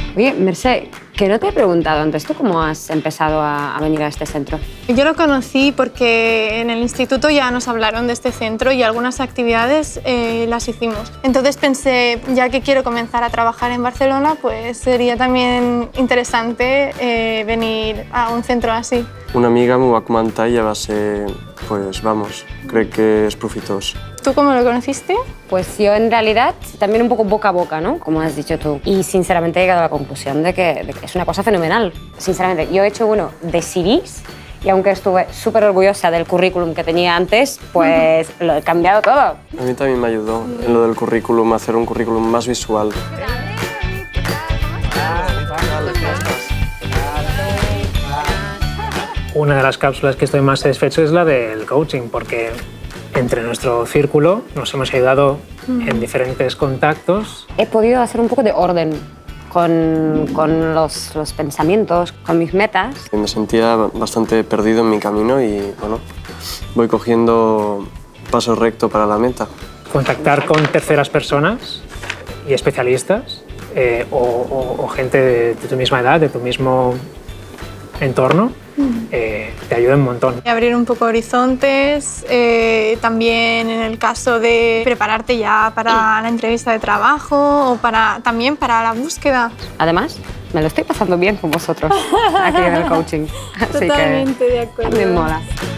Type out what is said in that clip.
Oye, Mercè, que no te he preguntado antes, ¿tú cómo has empezado a venir a este centro? Yo lo conocí porque en el instituto ya nos hablaron de este centro y algunas actividades las hicimos. Entonces pensé, ya que quiero comenzar a trabajar en Barcelona, pues sería también interesante venir a un centro así. Una amiga m'ho va comentar i ja va ser, pues vamos, crec que és profitós. ¿Tú cómo lo conociste? Pues yo en realidad también un poco boca a boca, ¿no? Como has dicho tú. Y sinceramente he llegado a la conclusión de que es una cosa fenomenal. Sinceramente, yo he hecho uno de CVs y aunque estuve súper orgullosa del currículum que tenía antes, pues lo he cambiado todo. A mí también me ayudó en lo del currículum, hacer un currículum más visual. Una de las cápsulas que estoy más satisfecho es la del coaching, porque entre nuestro círculo nos hemos ayudado en diferentes contactos. He podido hacer un poco de orden con los pensamientos, con mis metas. Me sentía bastante perdido en mi camino y, bueno, voy cogiendo paso recto para la meta. Contactar con terceras personas y especialistas o gente de tu misma edad, de tu mismo entorno, te ayuda un montón. Abrir un poco horizontes, también en el caso de prepararte ya para la entrevista de trabajo o también para la búsqueda. Además, me lo estoy pasando bien con vosotros aquí en el coaching. Así Totalmente que de acuerdo. a mí me mola.